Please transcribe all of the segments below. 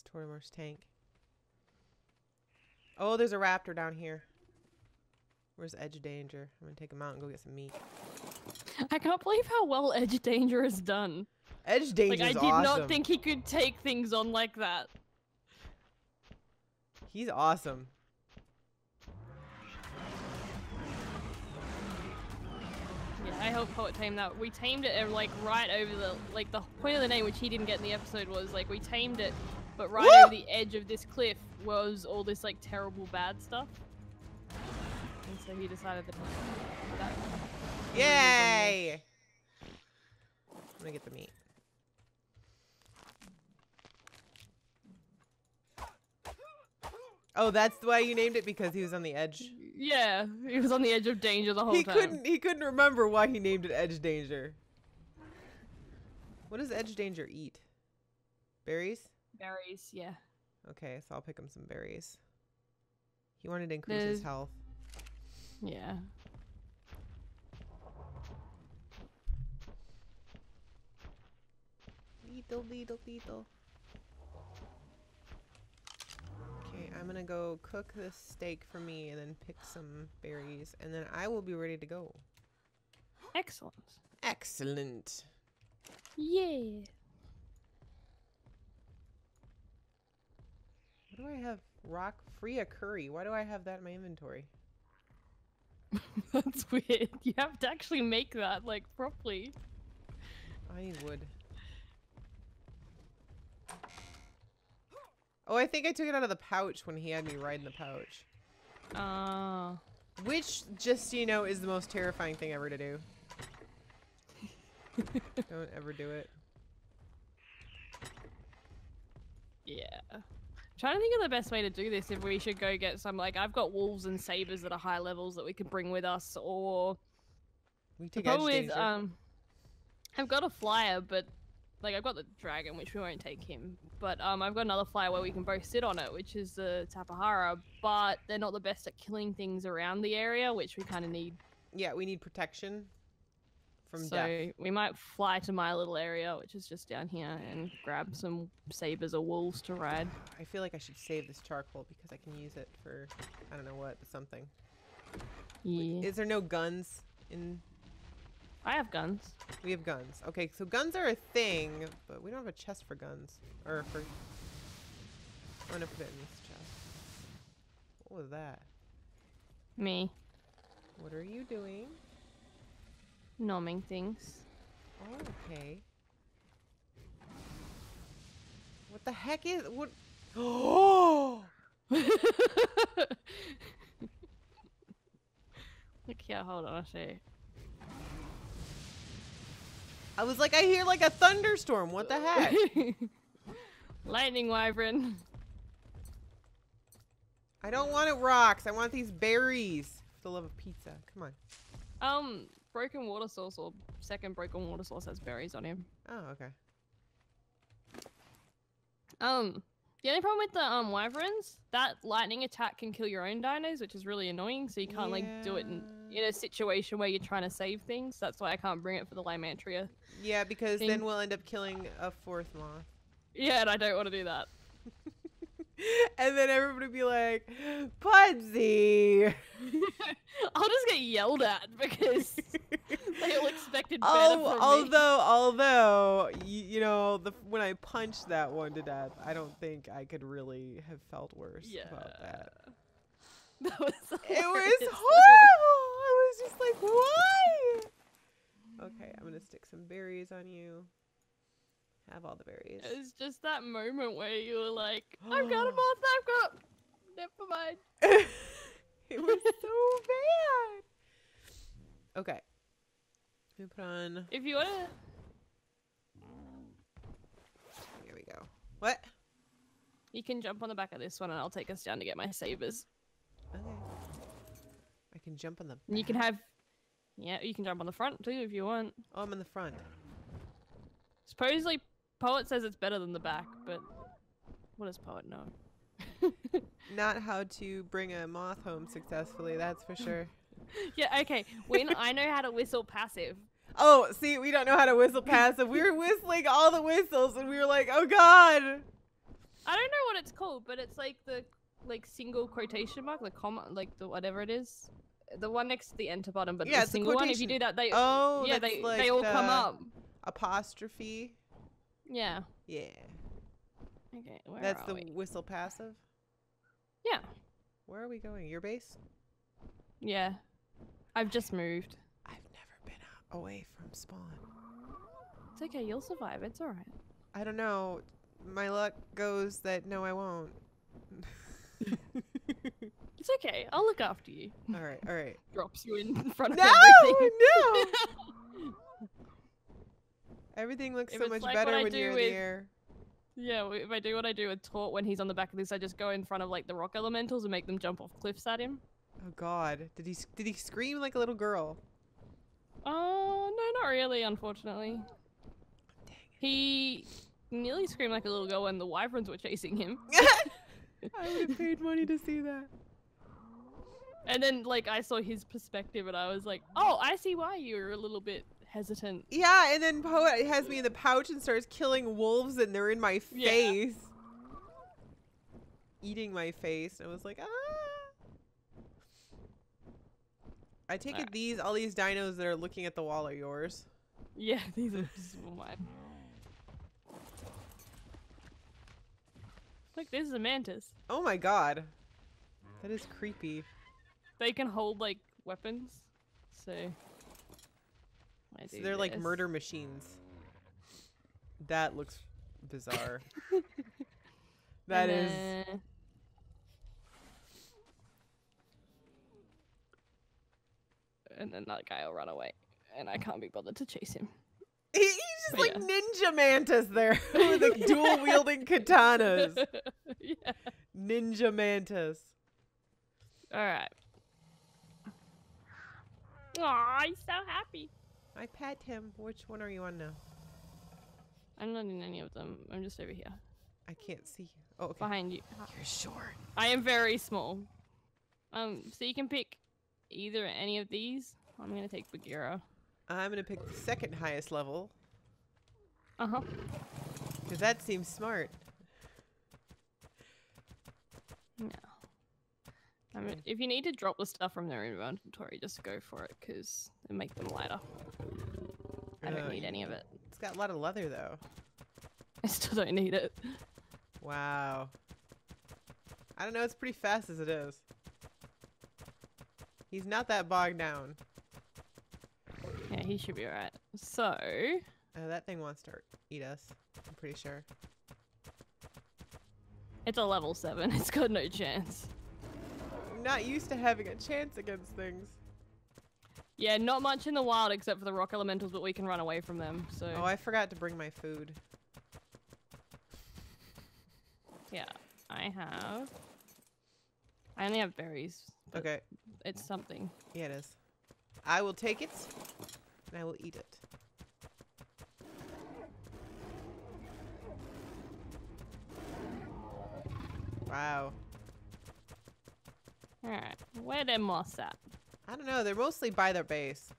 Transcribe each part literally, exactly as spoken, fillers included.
Tortimer's tank. Oh, there's a raptor down here. Where's Edge Danger? I'm gonna take him out and go get some meat. I can't believe how well Edge Danger is done. Edge Danger Like, I did awesome. not think he could take things on like that. He's awesome. Yeah, I hope Poet tamed that. We tamed it uh, like right over the like the point of the name, which he didn't get in the episode, was like we tamed it, but right Woo! over the edge of this cliff was all this like terrible bad stuff. And so he decided that. that Yay! I'm gonna get the meat. Oh, that's why you named it, because he was on the edge. Yeah, he was on the edge of danger the whole He time. couldn't. He couldn't remember why he named it Edge Danger. What does Edge Danger eat? Berries? Berries, yeah. Okay, so I'll pick him some berries. He wanted to increase There's- his health. Yeah. Beetle, beetle, beetle. Okay, I'm gonna go cook this steak for me and then pick some berries, and then I will be ready to go. Excellent. Excellent. Yeah. What do I have? Rock free a curry. Why do I have that in my inventory? That's weird. You have to actually make that, like, properly. I need wood. Oh, I think I took it out of the pouch when he had me ride in the pouch. Ah. Uh, Which, just so you know, is the most terrifying thing ever to do. Don't ever do it. yeah. Trying to think of the best way to do this. If we should go get some, like, I've got wolves and sabers that are high levels that we could bring with us, or We the take Edge problem is, Danger. um, I've got a flyer, but like I've got the dragon, which we won't take him. But um, I've got another flyer where we can both sit on it, which is the Tapahara. But they're not the best at killing things around the area, which we kind of need. Yeah, we need protection from so death. we might fly to my little area, which is just down here, and grab some sabers or wolves to ride. I feel like I should save this charcoal because I can use it for, I don't know what, something. Yeah. Is there no guns in... I have guns. We have guns. Okay, so guns are a thing, but we don't have a chest for guns. Or for... I'm gonna put it in this chest. What was that? Me. What are you doing? Nomming things. Oh, okay. What the heck is... What... Oh! Look here, hold on, I'll show you. I was like, I hear like a thunderstorm. What the heck? Lightning wyvern. I don't want it rocks. I want these berries. For the love of pizza. Come on. Um, broken water source or second broken water source has berries on him. Oh, okay. Um, the only problem with the um wyverns, that lightning attack can kill your own dinos, which is really annoying. So you can't like do it in, in a situation where you're trying to save things. That's why I can't bring it for the Lymantria. Yeah, because thing. then we'll end up killing a fourth moth. Yeah, and I don't want to do that. And then everybody will be like, Pudsey! I'll just get yelled at because they all expected better Oh, from me. although, although, you, you know, the, when I punched that one to death, I don't think I could really have felt worse Yeah. about that. That was It was hilarious. horrible! I was just like, why? Okay, I'm gonna stick some berries on you. Have all the berries. It was just that moment where you were like, I've got a moth, I've got... Never mind. It was so bad. Okay. Let me put on... If you want to... Here we go. What? You can jump on the back of this one and I'll take us down to get my sabers. Okay. I can jump on the And you can back. have... Yeah, you can jump on the front too if you want. Oh, I'm in the front. Supposedly, Poet says it's better than the back, but what does Poet know? Not how to bring a moth home successfully, that's for sure. Yeah, okay. When I know how to whistle passive. Oh, see, we don't know how to whistle passive. We were whistling all the whistles and we were like, oh god. I don't know what it's called, but it's like the like single quotation mark, the comma, like the whatever it is, the one next to the enter button. But yeah, the it's single a one, if you do that, they oh yeah that's they like they all the come up. Apostrophe. Yeah. Yeah. Okay. Where That's are the we? whistle passive. Yeah. Where are we going? Your base? Yeah. I've just moved. I've never been out away from spawn. It's okay. You'll survive. It's all right. I don't know. My luck goes that no, I won't. It's okay. I'll look after you. All right, all right. Drops you in front of No, everything. no. Everything looks If so it's much like better what I when do you're in with- the air. Yeah, if I do what I do with Tort when he's on the back of this, I just go in front of like the rock elementals and make them jump off cliffs at him. Oh God, did he s- did he scream like a little girl? Oh, no, not really, unfortunately. Dang He nearly screamed like a little girl when the wyverns were chasing him. it. I would have paid money to see that. And then, like, I saw his perspective and I was like, oh, I see why you were a little bit hesitant. Yeah, and then Poet has me in the pouch and starts killing wolves and they're in my Yeah. face. Eating my face. And I was like, ah. I take it Alright. these, all these dinos that are looking at the wall are yours. Yeah, these are just mine. Look, this is a mantis. Oh my God. That is creepy. They can hold, like, weapons. So... I So do they're like this. murder machines. That looks bizarre. That And is. then- And then that guy will run away. And I can't be bothered to chase him. He, he's just But like yeah. Ninja Mantis there with the dual wielding katanas. Yeah. Ninja Mantis. Alright. Aw, he's so happy. I pet him. Which one are you on now? I'm not in any of them. I'm just over here. I can't see you. Oh, okay. Behind you. You're short. I am very small. Um, so you can pick either any of these. I'm gonna take Bagheera. I'm gonna pick the second highest level Uh-huh. because that seems smart. No. I mean, if you need to drop the stuff from their inventory, just go for it, because they make them lighter. I don't Uh, need any of it. It's got a lot of leather though. I still don't need it. Wow. I don't know. It's pretty fast as it is. He's not that bogged down. Yeah, he should be alright. So... Uh, that thing wants to eat us. I'm pretty sure. It's a level seven. It's got no chance. I'm not used to having a chance against things. Yeah, not much in the wild except for the rock elementals, but we can run away from them, so... Oh, I forgot to bring my food. Yeah, I have... I only have berries. but Okay. It's something. Yeah, it is. I will take it, and I will eat it. Wow. Alright, where them moths at? I don't know. They're mostly by their base.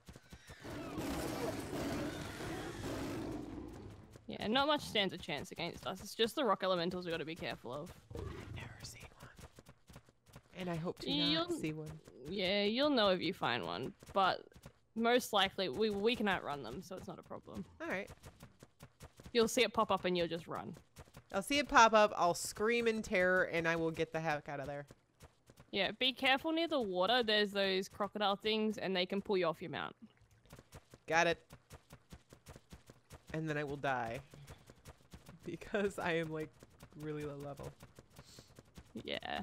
Yeah, not much stands a chance against us. It's just the rock elementals we gotta be careful of. I've never seen one. And I hope to You'll- not see one. Yeah, you'll know if you find one, but most likely we we can outrun them, so it's not a problem. Alright. You'll see it pop up and you'll just run. I'll see it pop up, I'll scream in terror, and I will get the heck out of there. Yeah, be careful near the water. There's those crocodile things, and they can pull you off your mount. Got it. And then I will die. Because I am, like, really low level. Yeah.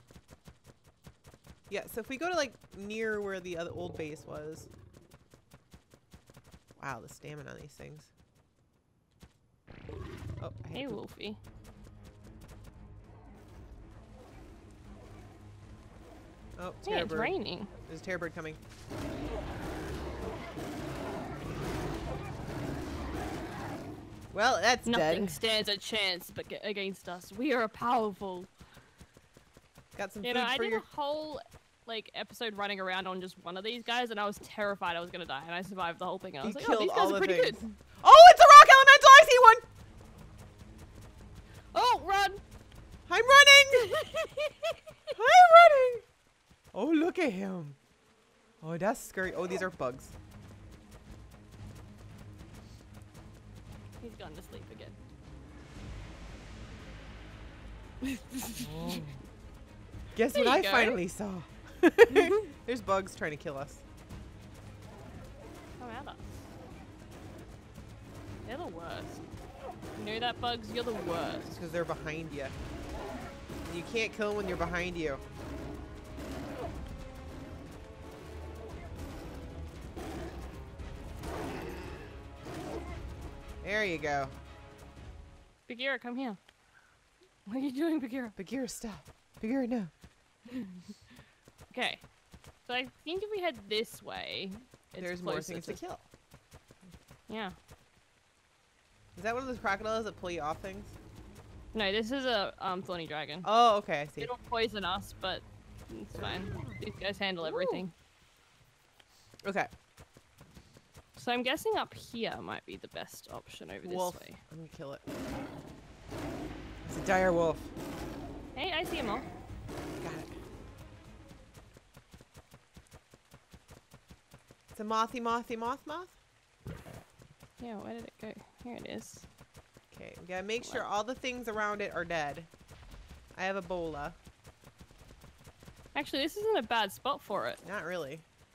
Yeah, so if we go to, like, near where the other old base was. Wow, the stamina on these things. Oh, I Hey, hate Wolfie. Oh, Yeah, it's terrorbird. raining. There's a terrorbird coming. Well, that's Nothing dead. stands a chance but against us. We are powerful. Got some You food know, I for did your... a whole like episode running around on just one of these guys, and I was terrified I was gonna die, and I survived the whole thing. I You was like, killed oh, these all guys the are pretty things. good. Oh, it's a rock elemental! I see one! Oh, run! I'm running! I'm running! Oh, look at him. Oh, that's scary. Oh, these are bugs. He's gone to sleep again. Oh. Guess There what you I go. finally saw? There's bugs trying to kill us. Come at us. They're the worst. You know that, Bugs? You're the worst. Because they're behind you. And you can't kill them when you're behind you. There you go. Bagheera, come here. What are you doing, Bagheera? Bagheera, stop. Bagheera, no. Okay. So I think if we head this way, it's There's more closer things to kill. Yeah. Is that one of those crocodiles that pull you off things? No, this is a um thorny dragon. Oh, okay, I see. It'll poison us, but it's fine. These guys handle everything. Okay. So I'm guessing up here might be the best option over this Wolf. way. I'm gonna kill it. It's a dire wolf. Hey, I see him all. Got it. It's a mothy, mothy, moth, moth. Yeah, where did it go? Here it is. Okay, we gotta make sure all the things around it are dead. I have Ebola. Actually, this isn't a bad spot for it. Not really.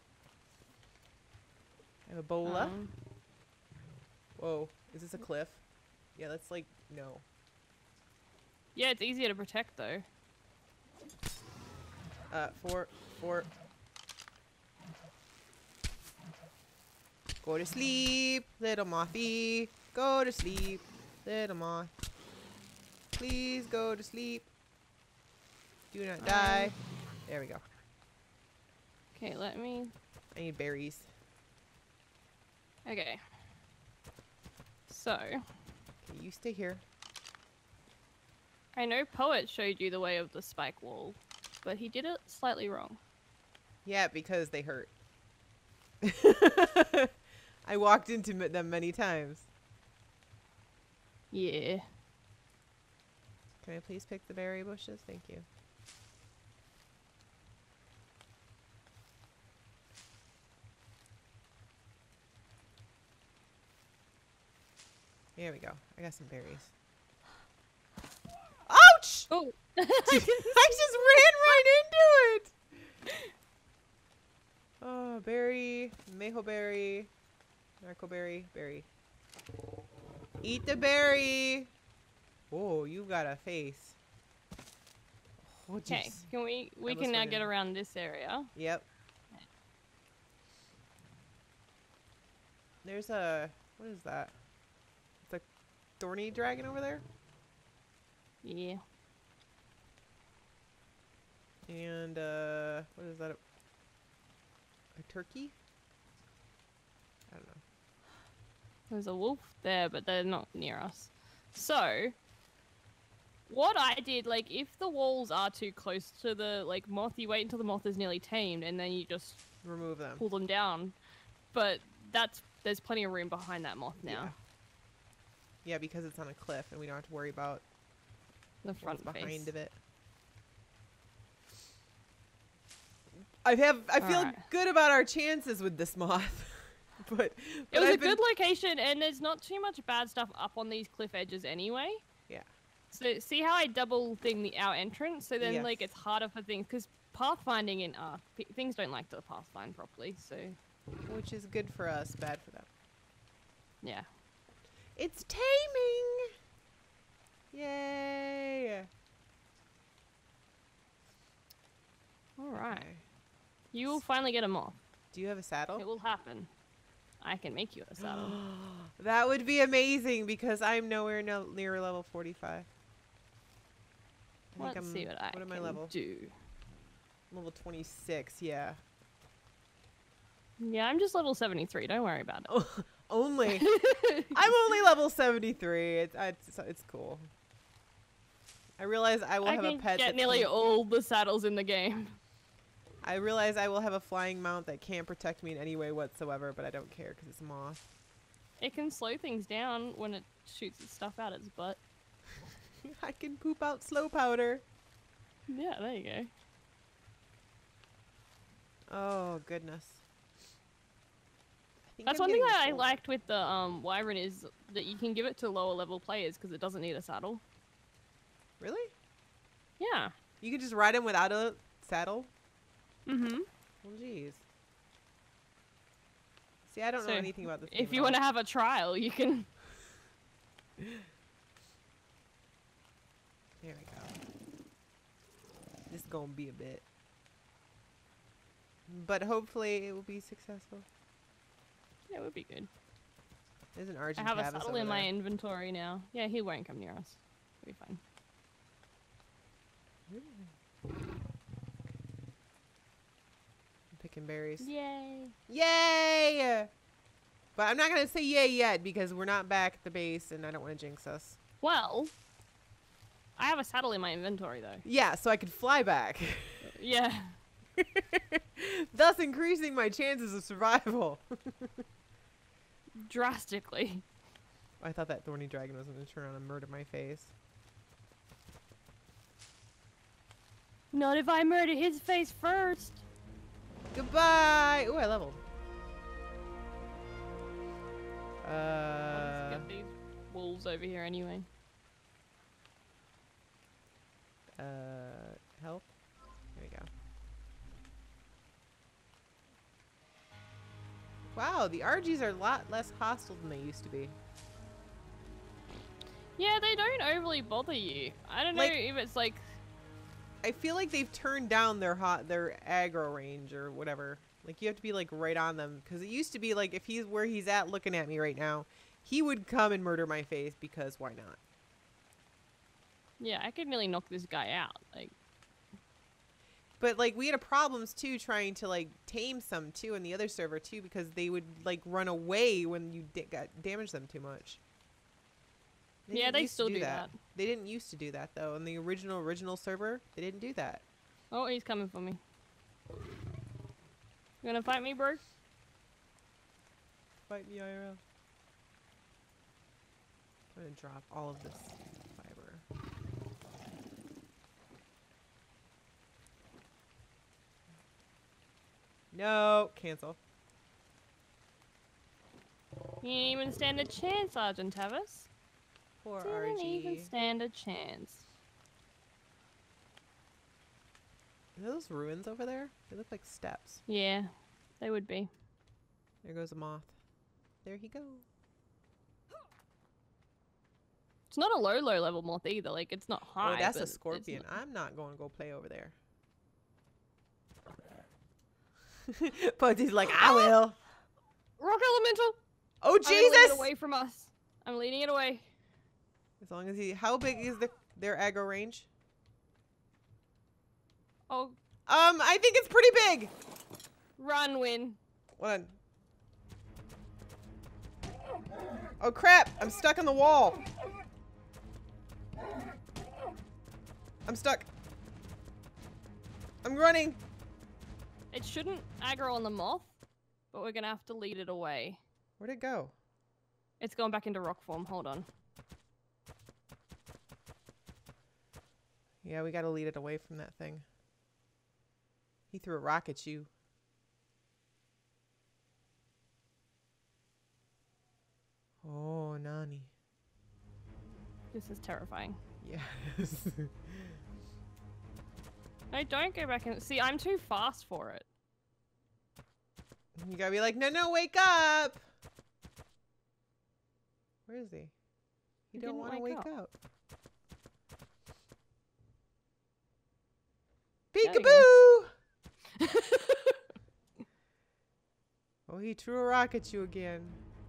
I have Ebola. Um, Whoa, is this a cliff? Yeah, that's like, no. yeah, it's easier to protect though. Uh, four, four. Go to sleep, little mothy. Go to sleep, little moth. Please go to sleep. Do not die. There we go. Okay, let me. I need berries. Okay. So, Okay, you stay here. I know Poet showed you the way of the spike wall, but he did it slightly wrong. Yeah, because they hurt. I walked into m- them many times. Yeah. Can I please pick the berry bushes? Thank you. Here we go. I got some berries. Ouch! Oh! I just ran right into it! Oh, berry, maho berry, narco berry, berry. Eat the berry! Oh, you got a face. Oh, Okay, jeez. can we, we Almost can now went get in. around this area. Yep. There's a, what is that? It's a thorny dragon over there? Yeah. And, uh, what is that? A turkey? I don't know. There's a wolf there, but they're not near us. So, what I did, like, if the walls are too close to the, like, moth, you wait until the moth is nearly tamed, and then you just Remove them. pull them down. But that's, there's plenty of room behind that moth now. Yeah. Yeah, because it's on a cliff and we don't have to worry about The front what's behind face. of it. I have I feel Alright. good about our chances with this moth. but, but It was I've a been- good location, and there's not too much bad stuff up on these cliff edges anyway. Yeah. So see how I double thing the our entrance, so then Yes. like it's harder for things because pathfinding in ARK, p- things don't like to pathfind properly. So which is good for us, bad for them. yeah. It's taming. Yay. All right. Okay. You will finally get a moth. Do you have a saddle? It will happen. I can make you a saddle. That would be amazing because I'm nowhere no, near level forty-five. I think Let's I'm- see what I what am I can level? do. I'm level twenty-six, yeah. Yeah, I'm just level seventy-three. Don't worry about it. Oh, only. I'm only level seventy-three. It's, it's it's cool. I realize I will I have can a pet. get that nearly can- all the saddles in the game. I realize I will have a flying mount that can't protect me in any way whatsoever, but I don't care because it's a moth. It can slow things down when it shoots its stuff out its butt. I can poop out slow powder. Yeah, there you go. Oh, goodness. I think That's I'm one thing getting that I cold. liked with the um, Wyvern is that you can give it to lower level players because it doesn't need a saddle. Really? Yeah. You can just ride him without a saddle? Mm-hmm. Well, jeez. See, I don't So, know anything about this. If you want to have a trial, you can... There we go. This is gonna be a bit. But hopefully it will be successful. Yeah, it would be good. There's an I Argent have a Tavis saddle over in my there. inventory now. Yeah, he won't come near us. It'll be fine. I'm picking berries. Yay! Yay! But I'm not gonna say yay yet because we're not back at the base and I don't want to jinx us. Well, I have a saddle in my inventory though. Yeah, so I could fly back. Yeah. Thus increasing my chances of survival. Drastically. I thought that thorny dragon was going to turn around and murder my face. Not if I murder his face first. Goodbye! Ooh, I leveled. I'll Uh, just get these wolves over here anyway. uh, health? There we go. Wow, the R Gs are a lot less hostile than they used to be. Yeah, they don't overly bother you. I don't know Like- if it's like... I feel like they've turned down their hot their aggro range or whatever. Like you have to be like right on them because it used to be like if he's where he's at looking at me right now, he would come and murder my face because why not? Yeah, I could nearly knock this guy out. Like, But like we had a problems too trying to like tame some too in the other server too because they would like run away when you da got damaged them too much. yeah, didn't they used to still do that. They didn't used to do that though. In the original original server, they didn't do that. Oh, he's coming for me. You gonna fight me, bro? Fight me I R L. I'm gonna drop all of this fiber. No, cancel. You didn't even stand a chance, Sergeant Tavis. Poor Didn't even R G. stand a chance. Are those ruins over there? They look like steps. Yeah, they would be. There goes a moth. There he goes. It's not a low, low level moth either. Like, it's not high. Oh, that's but a it's scorpion. not- I'm not going to go play over there. But he's like, I will. Rock elemental! Oh, I'm leading it Jesus! away from us. I'm leading it away. As long as he, how big is the their aggro range? Oh, Um, I think it's pretty big. run, Win. Hold on. Oh crap! I'm stuck on the wall. I'm stuck. I'm running. It shouldn't aggro on the moth, but we're gonna have to lead it away. Where'd it go? It's going back into rock form. Hold on. Yeah, we gotta lead it away from that thing. He threw a rock at you. Oh, Nani. This is terrifying. Yes. No, don't go back and see. I'm too fast for it. You gotta be like, no, no, wake up. Where is he? He, He don't didn't want to wake wake up. up. There we Peekaboo! Oh, he threw a rock at you again.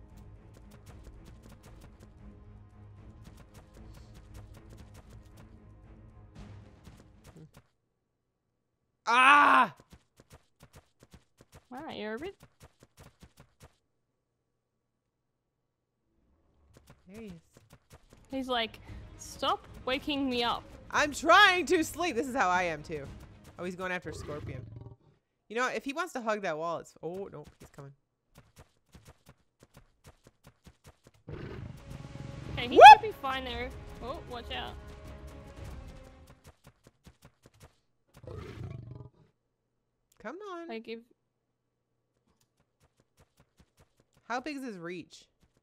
Ah! Wow, you're a bit. There he is. He's like, stop waking me up. I'm trying to sleep. This is how I am too. Oh, he's going after a scorpion. You know, if he wants to hug that wall, it's. Oh no, he's coming. Okay, he Whoop! should be fine there. Oh, watch out. Come on. Like if How big is his reach?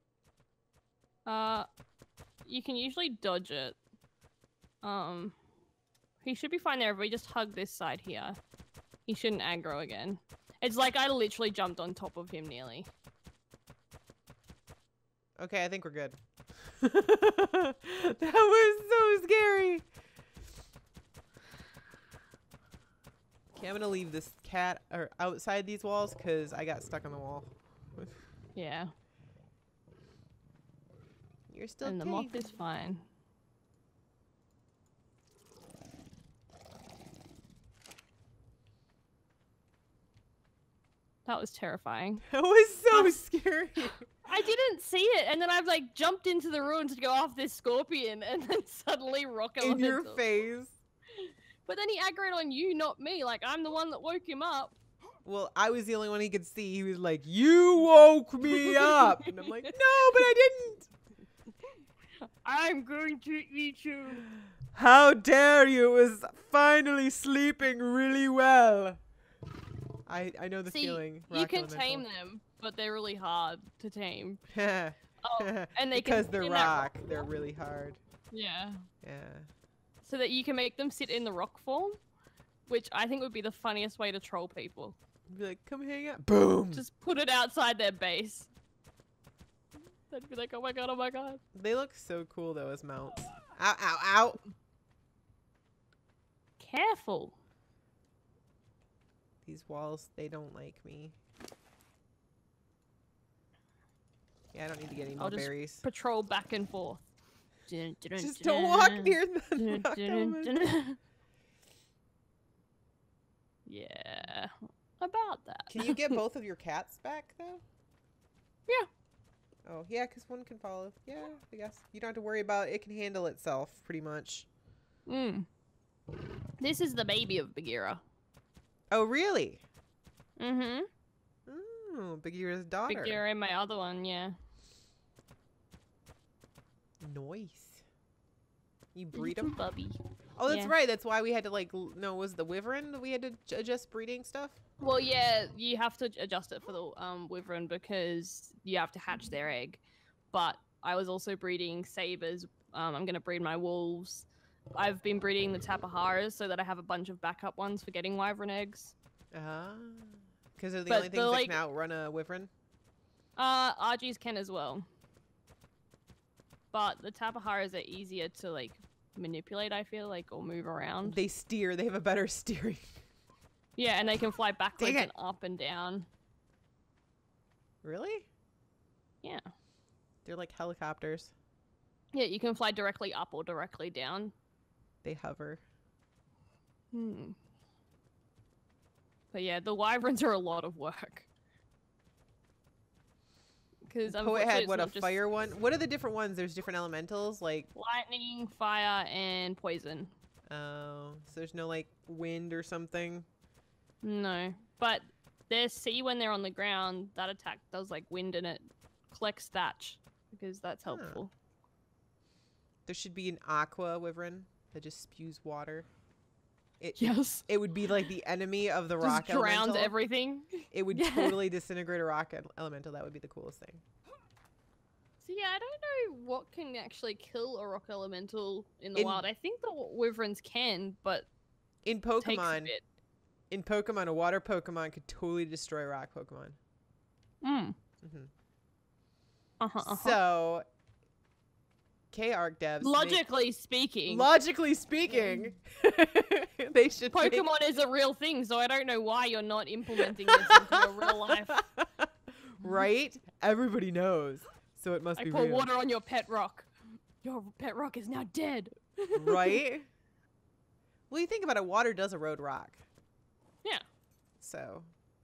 uh, you can usually dodge it. Um, he should be fine there if we just hug this side here. He shouldn't aggro again. It's like I literally jumped on top of him nearly. Okay, I think we're good. That was so scary. Okay, I'm gonna leave this cat or outside these walls because I got stuck on the wall. Yeah. You're still And the cave. moth is fine. That was terrifying. That was so I- scary. I didn't see it, and then I've like jumped into the ruins to go off this scorpion, and then suddenly rock In your elemental. face. But then he aggroed on you, not me. Like I'm the one that woke him up. Well, I was the only one he could see. He was like, "You woke me up," and I'm like, "No, but I didn't." I'm going to eat you. How dare you! It was finally sleeping really well. I I know the See, feeling. you rock can elemental. tame them, but they're really hard to tame. oh, and they because can they're sit in that rock. rock They're form. really hard. Yeah. Yeah. So that you can make them sit in the rock form, which I think would be the funniest way to troll people. Be like, come hang out. Boom. Just put it outside their base. They'd be like, oh my god, oh my god. They look so cool though as mounts. Ow! Ow! Ow! Careful. These walls, they don't like me. Yeah, I don't need to get any more I'll just berries. Patrol back and forth. Just don't walk near the rock elemental. Yeah, about that. Can you get both of your cats back though? Yeah. Oh yeah, because one can follow. Yeah, I guess you don't have to worry about it. It can handle itself pretty much. Mm. This is the baby of Bagheera. Oh really? Mm-hmm. Oh, Bagheera's daughter. Bagheera and my other one, yeah. Nice. You Little breed them? Bubby. Oh, that's Yeah. right. That's why we had to like. l- No, was the wyvern that we had to j- adjust breeding stuff? Well, yeah, you have to adjust it for the um, wyvern because you have to hatch their egg. But I was also breeding sabers. Um, I'm going to breed my wolves. I've been breeding the tapaharas so that I have a bunch of backup ones for getting wyvern eggs. Ah. Because they're the But only the, things that like- can outrun a wyvern. Uh, R Gs can as well. But the tapaharas are easier to, like, manipulate, I feel like, or move around. They steer. They have a better steering. Yeah, and they can fly backwards Dang it. and up and down. Really? Yeah. They're like helicopters. Yeah, you can fly directly up or directly down. They hover. Hmm. But yeah, the wyverns are a lot of work. Because Poet had what, a fire one? What are the different ones? There's different elementals, like lightning, fire, and poison. oh, so there's no like wind or something. No, but their sea when they're on the ground, that attack does like wind and it collects thatch because that's Huh. helpful. There should be an aqua wyvern that just spews water. It Yes. it would be like the enemy of the Just rock drowns elemental. everything. It would Yeah. totally disintegrate a rock ele- elemental. That would be the coolest thing. So yeah, I don't know what can actually kill a rock elemental in the In- wild. I think the wyverns can, but In takes a Pokemon, bit. in Pokemon, a water Pokemon could totally destroy rock Pokemon. Mm. hmm Uh-huh, uh-huh. So, K-Arc devs. make- Logically speaking, logically speaking, they should make- Pokemon is a real thing, so I don't know why you're not implementing this into your real life. Right? Everybody knows. So it must I be pour real. water on your pet rock. Your pet rock is now dead. Right? Well, you think about it, water does erode rock. Yeah. So,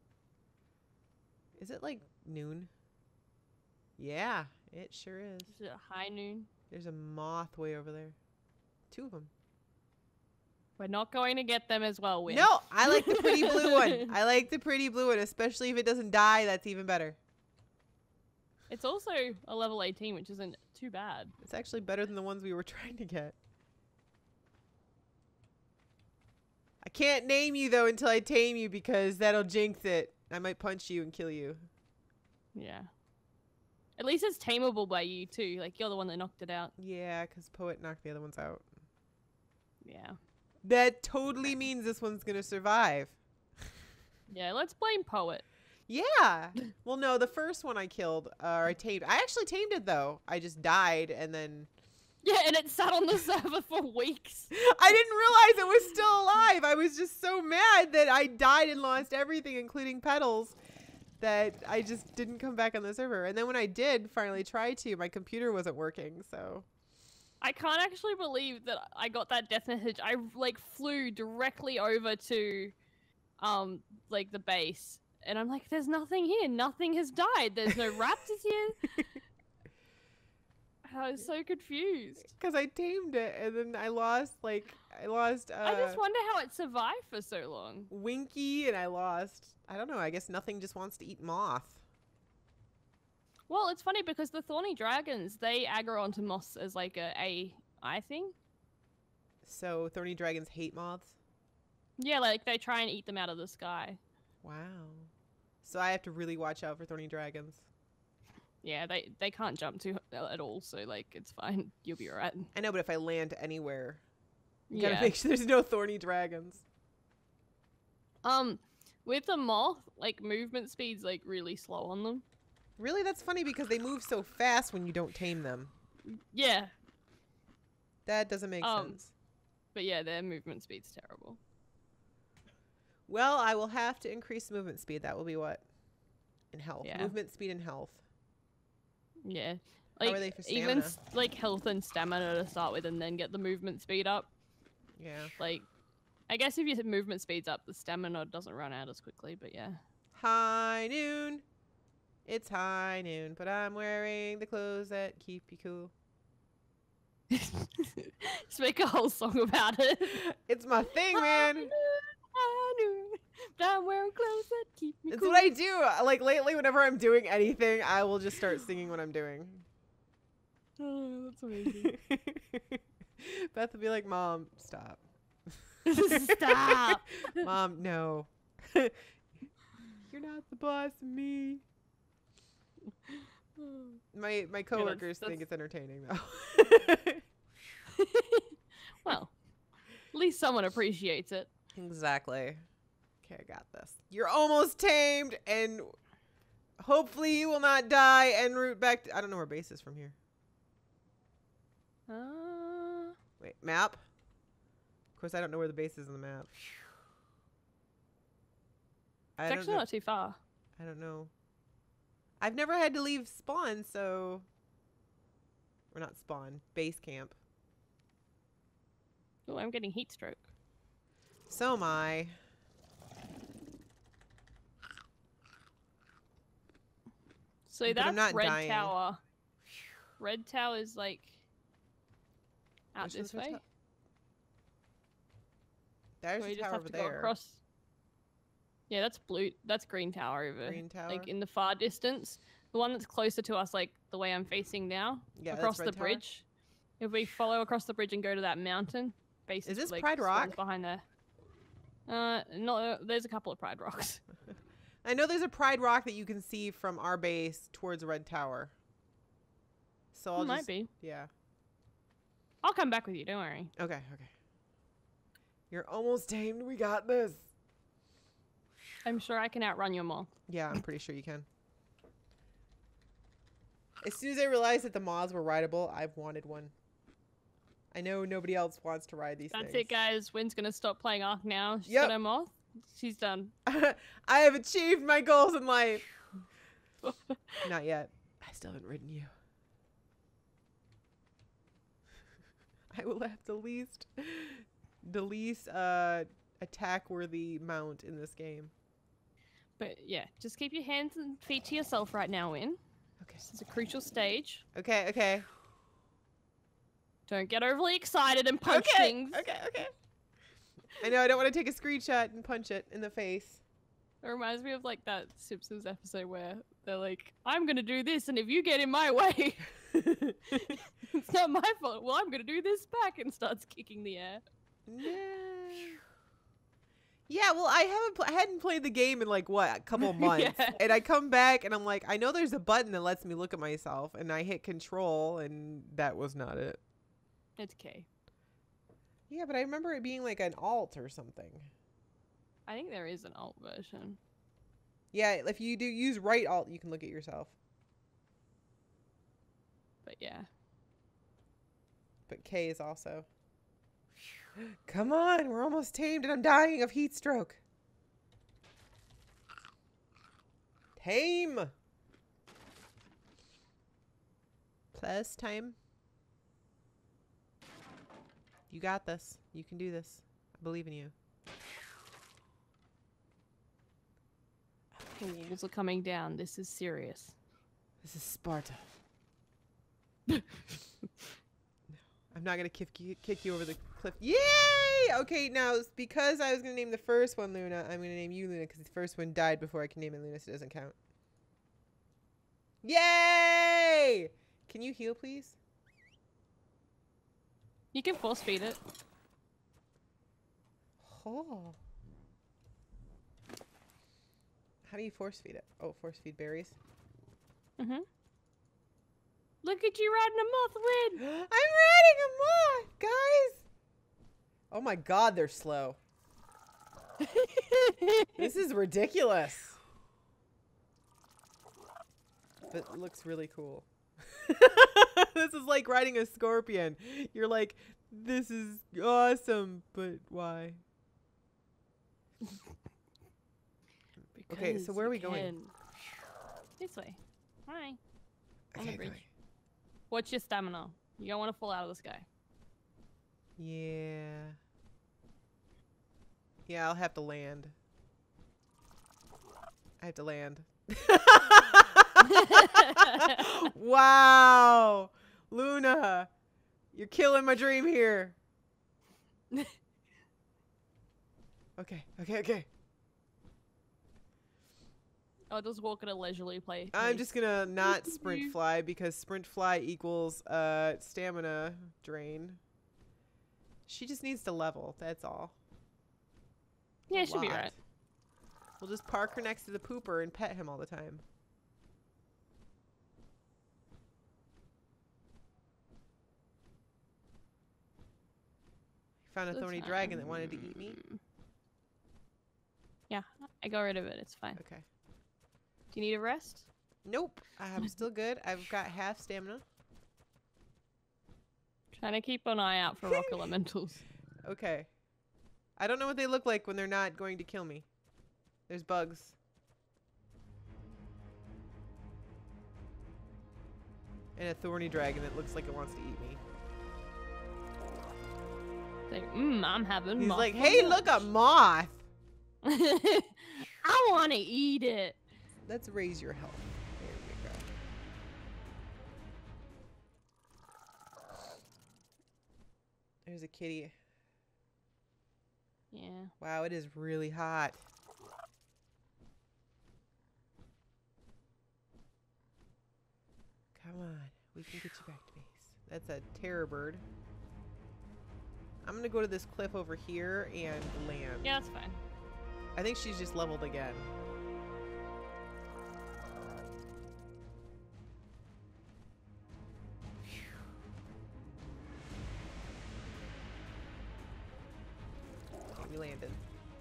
is it like noon? Yeah, it sure is. Is it high noon? There's a moth way over there. Two of them. We're not going to get them as well, Win. No, I like the pretty blue one. I like the pretty blue one, especially if it doesn't die. That's even better. It's also a level eighteen, which isn't too bad. It's actually better than the ones we were trying to get. I I can't name you though until I tame you because that'll jinx it. I might punch you and kill you. Yeah. At least it's tameable by you too. Like you're the one that knocked it out. Yeah, because Poet knocked the other ones out. Yeah. That totally means this one's gonna survive. Yeah, let's blame Poet. Yeah. Well, no, the first one I killed, uh, or I tamed. I actually tamed it though. I just died and then. Yeah, and it sat on the server for weeks. I didn't realize it was still alive. I was just so mad that I died and lost everything, including petals, that I just didn't come back on the server. And then when I did finally try to, my computer wasn't working, so. I can't actually believe that I got that death message. I like flew directly over to um like the base and I'm like, there's nothing here. Nothing has died. There's no raptors here. I was so confused. Because I tamed it and then I lost like I lost uh I just wonder how it survived for so long. Winky and I lost I don't know, I guess nothing just wants to eat Moth. Well, it's funny because the thorny dragons, they aggro onto moths as like a A I thing. So thorny dragons hate moths? Yeah, like they try and eat them out of the sky. Wow. So I have to really watch out for thorny dragons. Yeah, they they can't jump to at all, so like it's fine. You'll be alright. I know, but if I land anywhere, you Yeah. gotta make sure there's no thorny dragons. Um, with the moth, like movement speed's like really slow on them. Really? That's funny because they move so fast when you don't tame them. Yeah, That doesn't make Um, sense. but yeah, their movement speed's terrible. Well, I will have to increase movement speed. That will be what? In health. Yeah. Movement speed and health. Yeah, How like are they for even stamina? s- like health and stamina to start with, and then get the movement speed up. Yeah. Like, I guess if your movement speed's up, the stamina doesn't run out as quickly. But yeah. High noon. It's high noon, but I'm wearing the clothes that keep you cool. Just make a whole song about it. It's my thing, man. I knew, but I'm wearing clothes that keep me It's cool. what I do. Like lately, whenever I'm doing anything, I will just start singing what I'm doing. Oh, that's amazing. Beth will be like, "Mom, stop." Stop. Mom, no. You're not the boss of me. My my coworkers that's- think it's entertaining though. Well, at least someone appreciates it. Exactly. Okay, I got this. You're almost tamed, and hopefully you will not die en route back to... I don't know where base is from here. Uh, Wait, map? Of course, I don't know where the base is on the map. I it's don't actually know. not too far. I don't know. I've never had to leave spawn, so... Or not spawn. Base camp. Oh, I'm getting heat stroke. So am I. So But I'm that's not Red dying. Tower. Red Tower is like out Which one's this Red way. Tower? There's So a you just tower have over to go there. across. Yeah, that's blue. That's green tower over. Green tower. Like in the far distance. The one that's closer to us, like the way I'm facing now, Yeah, that's across the Red Tower? bridge. If we follow across the bridge and go to that mountain, base Is this like, Pride spawns Rock? behind there. Uh, no, there's a couple of Pride Rocks. I know there's a Pride Rock that you can see from our base towards Red Tower. So I'll Might just... be. Yeah. I'll come back with you. Don't worry. Okay, okay. You're almost tamed. We got this. I'm sure I can outrun your moth. Yeah, I'm pretty sure you can. As soon as I realized that the moths were rideable, I've wanted one. I know nobody else wants to ride these That's things. it, guys. Wynn's gonna stop playing ARK now. She's Yep. got her moth. She's done. I have achieved my goals in life. Not yet. I still haven't ridden you. I will have the least, the least uh, attack-worthy mount in this game. But yeah, just keep your hands and feet to yourself right now, Wynn. Okay. This is a crucial stage. Okay. Okay. Don't get overly excited and punch okay. things. Okay. Okay. I know. I don't want to take a screenshot and punch it in the face. It reminds me of like that Simpsons episode where they're like, I'm gonna do this, and if you get in my way, it's not my fault. Well, I'm gonna do this back, and starts kicking the air. No. Yeah, well, I haven't pl- I hadn't played the game in like what, a couple of months. Yeah. And I come back and I'm like, I know there's a button that lets me look at myself, and I hit control and that was not it. It's okay. Yeah, but I remember it being like an alt or something. I think there is an alt version. Yeah, if you do use right alt, you can look at yourself. But yeah. But K is also. Come on, we're almost tamed and I'm dying of heat stroke. Tame. Plus time. You got this. You can do this. I believe in you. The walls are coming down. This is serious. This is Sparta. No, I'm not gonna kick you, kick you over the cliff. Yay! Okay, now because I was gonna name the first one Luna, I'm gonna name you Luna because the first one died before I can name it Luna, so it doesn't count. Yay! Can you heal, please? You can force feed it. Oh. How do you force feed it? Oh, force feed berries. Mm-hmm. Look at you riding a moth, Win! I'm riding a moth, guys! Oh my god, they're slow. This is ridiculous. But it looks really cool. This is like riding a scorpion. You're like, this is awesome, but why? Okay, so where are we going? Can. This way. Hi. On Okay, the bridge. going. Watch your stamina. You don't want to fall out of the sky. Yeah. Yeah, I'll have to land. I have to land. Wow. Luna, you're killing my dream here. Okay, okay, okay. I'll just walk at a leisurely pace. I'm just gonna not sprint fly because sprint fly equals uh stamina drain. She just needs to level, that's all. Yeah, A she'll be lot. right. We'll just park her next to the pooper and pet him all the time. Found a Good thorny dragon that wanted to eat me. time. Yeah, I got rid of it. It's fine. Okay. Do you need a rest? Nope. I'm still good. I've got half stamina. Trying to keep an eye out for rock elementals. Okay. I don't know what they look like when they're not going to kill me. There's bugs. And a thorny dragon that looks like it wants to eat me. Like, mmm, I'm having He's moth like, for hey, look, a lunch." moth. I want to eat it. Let's raise your health. There we go. There's a kitty. Yeah. Wow, it is really hot. Come on. We can get you back to base. That's a terror bird. I'm going to go to this cliff over here and land. Yeah, that's fine. I think she's just leveled again. Okay, we landed.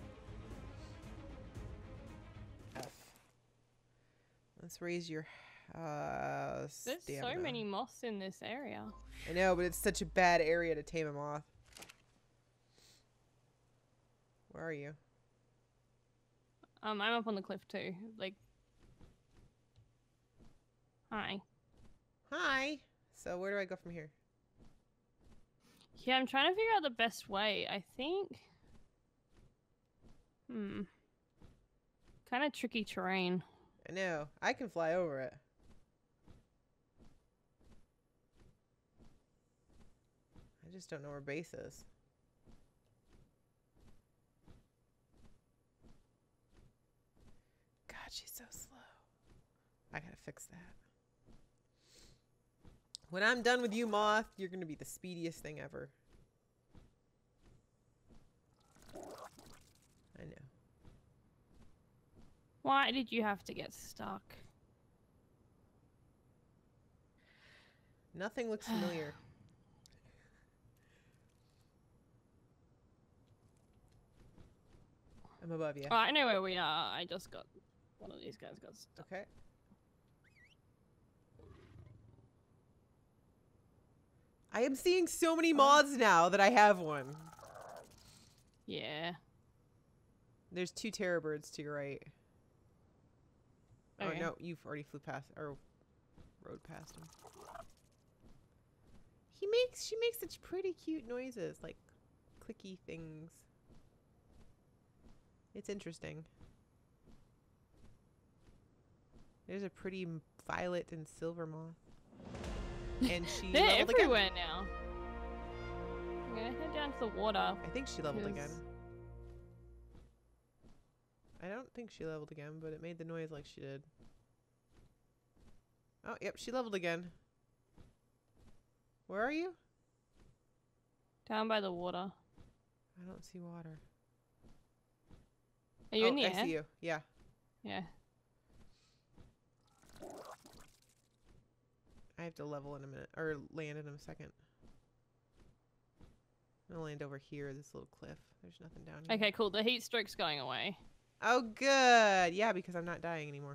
F. Let's raise your uh, There's stamina. so many moths in this area. I know, but it's such a bad area to tame a moth. Where are you? Um, I'm up on the cliff too. Like, hi. Hi. So where do I go from here? Yeah, I'm trying to figure out the best way. I think. Hmm. Kind of tricky terrain. I know. I can fly over it. I just don't know where base is. God, she's so slow. I gotta fix that. When I'm done with you, Moth, you're gonna be the speediest thing ever. I know. Why did you have to get stuck? Nothing looks familiar. I'm above you. Oh, I know where we are. I just got one of these guys got stuck. Okay. I am seeing so many moths now that I have one. Yeah. There's two terror birds to your right. Okay. Oh no, you've already flew past or rode past him. He makes she makes such pretty cute noises, like clicky things. It's interesting. There's a pretty violet and silver moth. And she They're leveled everywhere again. now. I'm gonna head down to the water. I think she leveled again. because- I don't think she leveled again, but it made the noise like she did. Oh, yep, she leveled again. Where are you? Down by the water. I don't see water. Are you oh, in the I air? see you. Yeah. Yeah. I have to level in a minute, or land in a second. I'm gonna land over here, this little cliff. There's nothing down here. Okay, cool. The heat stroke's going away. Oh, good. Yeah, because I'm not dying anymore.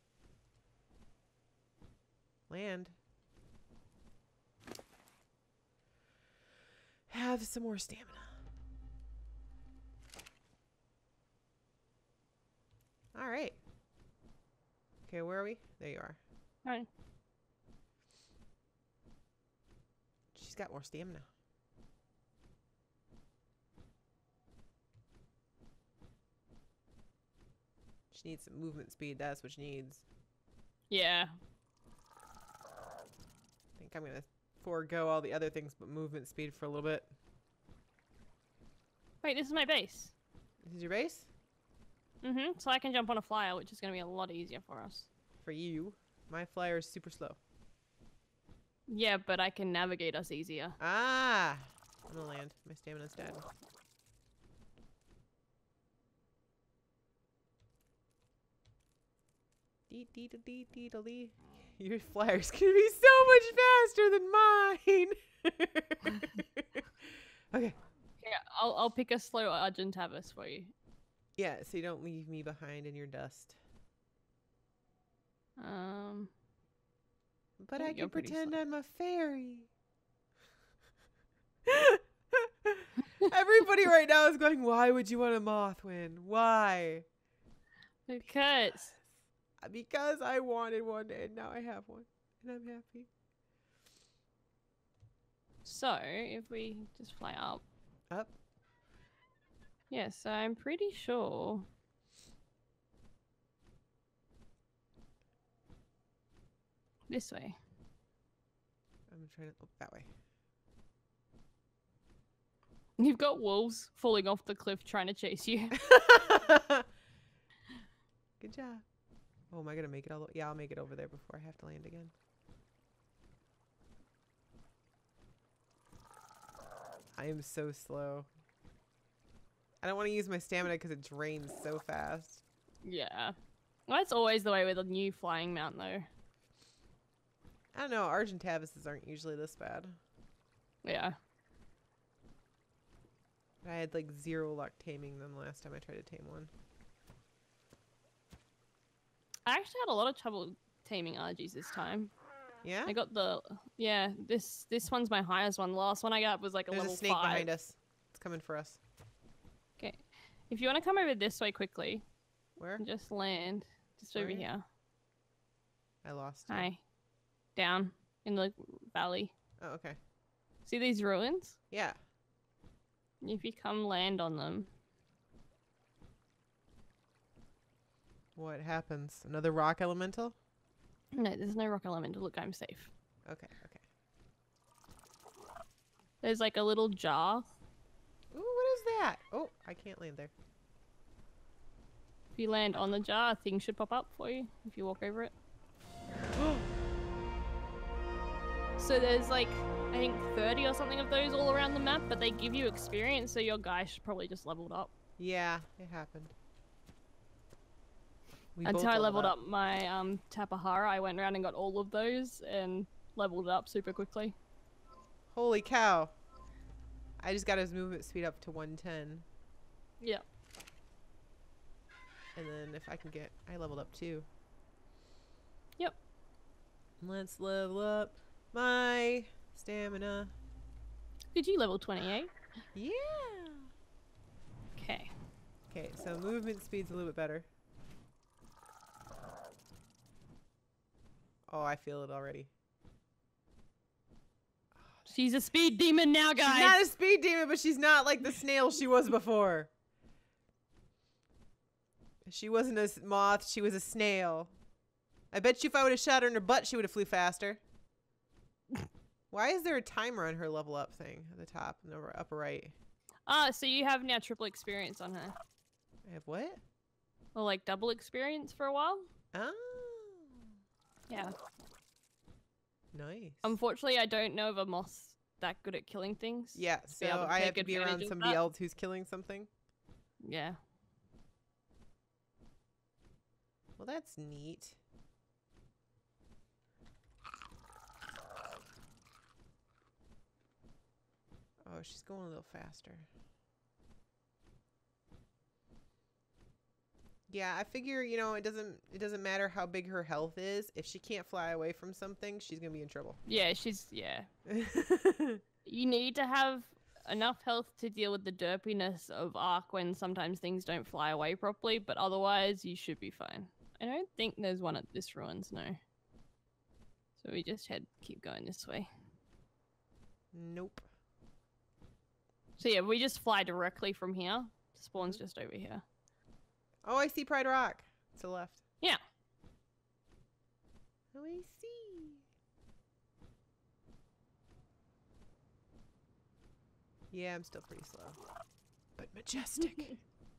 Land. Have some more stamina. All right. Okay, where are we? There you are. Right. She's got more stamina. She needs some movement speed. That's what she needs. Yeah. I think I'm going to forego all the other things but movement speed for a little bit. Wait, this is my base. This is your base? Mm-hmm. So I can jump on a flyer, which is going to be a lot easier for us. For you. My flyer is super slow. Yeah, but I can navigate us easier. Ah! I'm going to land. My stamina's dead. Dee dee dee dee dee dee dee. Your flyer's gonna be so much faster than mine. Okay. Yeah, I'll I'll pick a slow Argentavis for you. Yeah, so you don't leave me behind in your dust. Um. But Oh, I you're can pretty pretend slow. I'm a fairy. Everybody right now is going, why would you want a moth win? Why? Because. Because I wanted one and now I have one. And I'm happy. So, if we just fly up. Up? Yeah, so I'm pretty sure. This way. I'm trying to, oh, that way. You've got wolves falling off the cliff trying to chase you. Good job. Oh, am I going to make it all the way? Yeah, I'll make it over there before I have to land again. I am so slow. I don't want to use my stamina because it drains so fast. Yeah. Well, that's always the way with a new flying mount, though. I don't know. Argentavises aren't usually this bad. Yeah. I had like zero luck taming them the last time I tried to tame one. I actually had a lot of trouble taming R Gs this time. Yeah? I got the yeah. This this one's my highest one. The last one I got was like a There's level a snake five. behind us. It's coming for us. Okay, if you want to come over this way quickly, Where? and just land just over Where? here. I lost. you. Hi, down in the valley. Oh, okay. See these ruins? Yeah. If you come land on them, What happens? Another rock elemental? no, there's no rock elemental. Look, I'm safe. Okay, okay. There's like a little jar. Ooh, what is that? Oh, I can't land there. If you land on the jar, a thing should pop up for you if you walk over it. So there's like, I think thirty or something of those all around the map, but they give you experience, so your guy should probably just leveled up. Yeah, it happened. We Until both I leveled up. up my um Tapahara, I went around and got all of those and leveled it up super quickly. Holy cow. I just got his movement speed up to one ten. Yeah. And then if I can get... I leveled up too. Yep. Let's level up my stamina. Did you level twenty-eight? Yeah. Okay. Okay, so movement speed's a little bit better. Oh, I feel it already. She's a speed demon now, guys. She's not a speed demon, but she's not like the snail she was before. She wasn't a moth, she was a snail. I bet you if I would have shot her in her butt, she would have flew faster. Why is there a timer on her level up thing at the top in the upper right? Ah, uh, so you have now triple experience on her. I have what? Or like double experience for a while. Oh. Yeah. Nice. Unfortunately, I don't know of a moth that good at killing things. Yeah, so I have to be around somebody else who's killing something. Yeah. Well, that's neat. Oh, she's going a little faster. Yeah, I figure, you know, it doesn't it doesn't matter how big her health is. If she can't fly away from something, she's going to be in trouble. Yeah, she's yeah. You need to have enough health to deal with the derpiness of ARK when sometimes things don't fly away properly, but otherwise you should be fine. I don't think there's one at this ruins, no. So we just head keep going this way. Nope. So yeah, we just fly directly from here. Spawn's just over here. Oh, I see Pride Rock. To the left. Yeah. Oh, I see. Yeah, I'm still pretty slow. But majestic.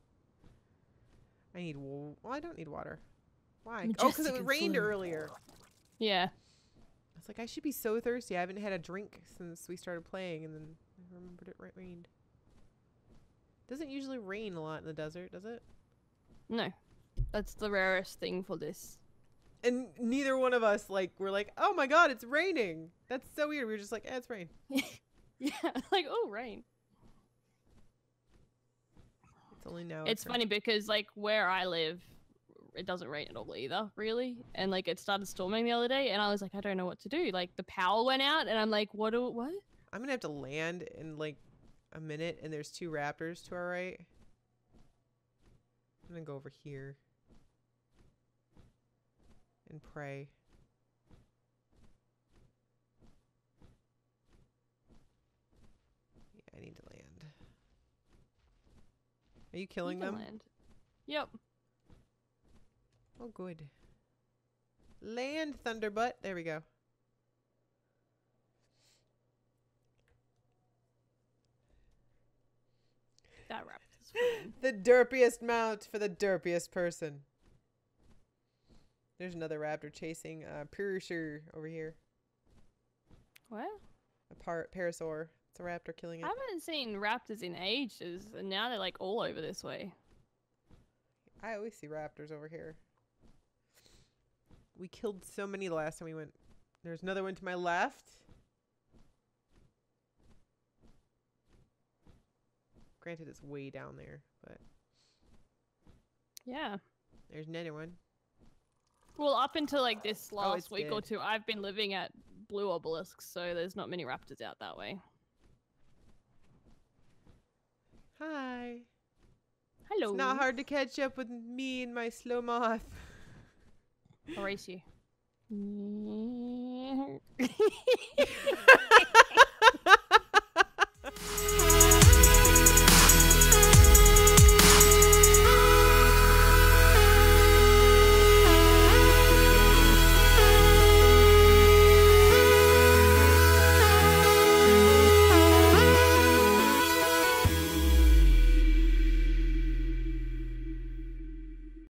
I need w Well, I don't need water. Why? Majestic oh, because it rained slow. earlier. I Yeah. was like, I should be so thirsty. I haven't had a drink since we started playing, and then I remembered it rained. Doesn't usually rain a lot in the desert, does it? No. That's the rarest thing for this. And neither one of us, like, we're like, oh my god, it's raining. That's so weird. We were just like, eh, it's rain. Yeah, like, oh, rain. It's only now. It's, it's funny because, like, where I live, it doesn't rain at all either, really. And, like, it started storming the other day, and I was like, I don't know what to do. Like, the power went out, and I'm like, what do, what? I'm gonna have to land in, like, a minute, and there's two raptors to our right. I'm gonna go over here and pray. Yeah, I need to land. Are you killing You can them? land. Yep. Oh, good. Land, Thunderbutt. There we go. That raptor's fine. The derpiest mount for the derpiest person. There's another raptor chasing uh, Purusher over here. What? A par parasaur. It's a raptor killing it. I haven't seen raptors in ages, and now they're like all over this way. I always see raptors over here. We killed so many the last time we went. There's another one to my left. Granted, it's way down there, but Yeah. there's another one. Well, up until like this Oh, last it's week or dead. two, I've been living at Blue Obelisks, so there's not many raptors out that way. Hi. Hello. It's not hard to catch up with me and my slow moth. I'll race you.